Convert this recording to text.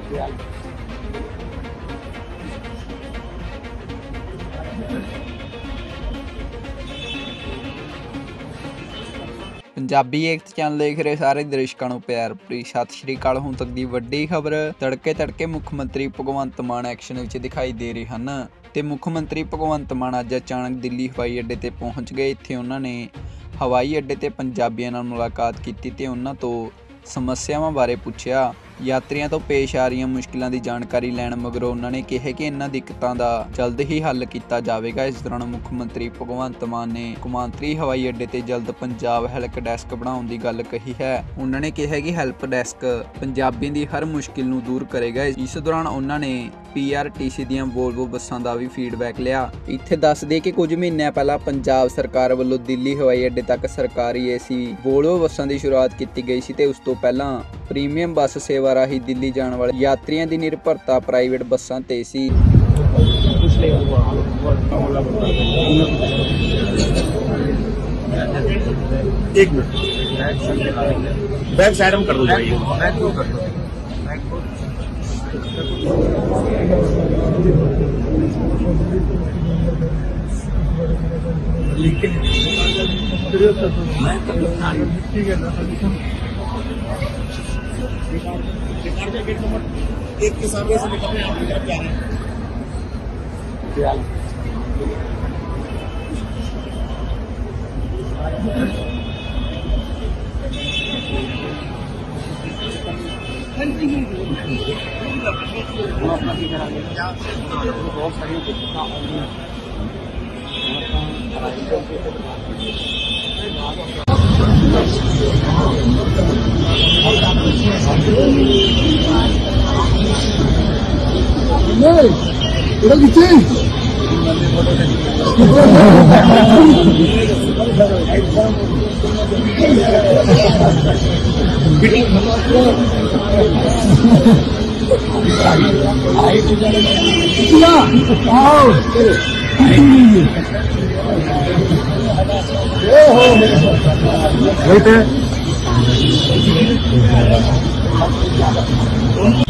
पंजाबी एकता channel देख रहे सारे दर्शकों को प्यार भरी सत श्री अकाल। हुण तक दी वड्डी खबर तड़के तड़के मुख मंत्री भगवंत मान एक्शन विच दिखाई दे रहे हैं। तो मुख मंत्री भगवंत मान अज अचानक दिल्ली हवाई अड्डे ते पहुंच गए। इत्थे उन्होंने हवाई अड्डे ते पंजाबियों नाल मुलाकात की ते उन्हां तों समस्यावां बारे पुछया। यात्रियों तो पेश आ रही मुश्किलों की जानकारी लैण मगरों उन्होंने कहा कि इन्हां दिक्कतों का जल्द ही हल किया जाएगा। इस दौरान मुख मंत्री भगवंत मान ने कौमांतरी हवाई अड्डे ते जल्द पंजाब हेल्प डेस्क बनाने की गल कही है। उन्होंने कहा कि हेल्प डेस्क पंजाबियों की हर मुश्किल नूं दूर करेगा। इस दौरान उन्होंने PRTC दी वोल्वो बसां दा भी फीडबैक लिया। इत्थे दस दे कि कुछ महीनों पहला पंजाब सरकार वालों दिल्ली हवाई अड्डे तक सरकारी AC वोल्वो बसां की शुरुआत की गई सी। उस तो पहला प्रीमियम बस सेवा राही दिल्ली जाने वाले यात्रियों की निर्भरता प्राइवेट बसां ते सी। एक मिनट बैक साइड में कर दो ठीक है ना। एक के सामने से निकलने क्या है Right there.